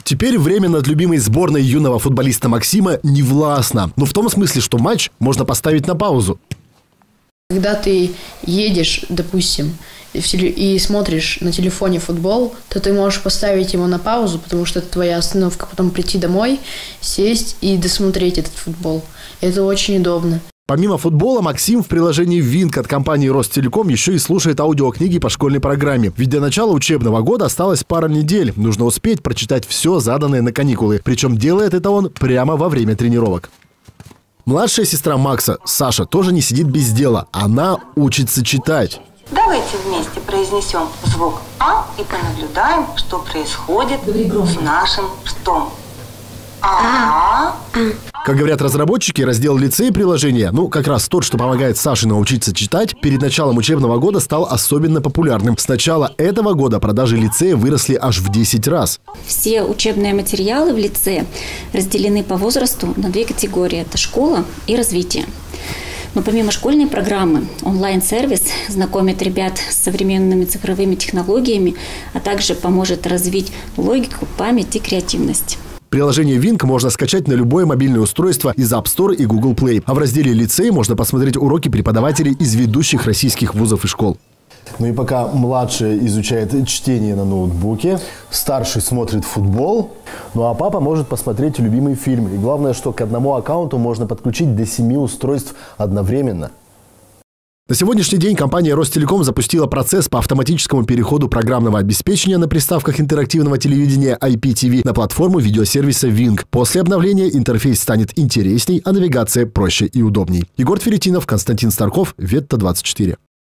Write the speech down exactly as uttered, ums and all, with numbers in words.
Теперь время над любимой сборной юного футболиста Максима не властно. Но в том смысле, что матч можно поставить на паузу. Когда ты едешь, допустим, и смотришь на телефоне футбол, то ты можешь поставить его на паузу, потому что это твоя остановка, потом прийти домой, сесть и досмотреть этот футбол. Это очень удобно. Помимо футбола, Максим в приложении Винк от компании Ростелеком еще и слушает аудиокниги по школьной программе. Ведь до начала учебного года осталось пара недель. Нужно успеть прочитать все заданное на каникулы. Причем делает это он прямо во время тренировок. Младшая сестра Макса, Саша, тоже не сидит без дела. Она учится читать. Давайте вместе произнесем звук А и понаблюдаем, что происходит с нашим ртом. А. Как говорят разработчики, раздел лицей приложения, ну, как раз тот, что помогает Саше научиться читать, перед началом учебного года стал особенно популярным. С начала этого года продажи лицея выросли аж в десять раз. Все учебные материалы в лицее разделены по возрасту на две категории. Это школа и развитие. Но помимо школьной программы, онлайн-сервис знакомит ребят с современными цифровыми технологиями, а также поможет развить логику, память и креативность. Приложение Винк можно скачать на любое мобильное устройство из App Store и Google Play. А в разделе «Лицей» можно посмотреть уроки преподавателей из ведущих российских вузов и школ. Ну и пока младший изучает чтение на ноутбуке, старший смотрит футбол, ну а папа может посмотреть любимый фильм. И главное, что к одному аккаунту можно подключить до семи устройств одновременно. На сегодняшний день компания Ростелеком запустила процесс по автоматическому переходу программного обеспечения на приставках интерактивного телевидения ай пи ти ви на платформу видеосервиса Винк. После обновления интерфейс станет интересней, а навигация проще и удобней. Егор Тверетинов, Константин Старков, Ветта двадцать четыре.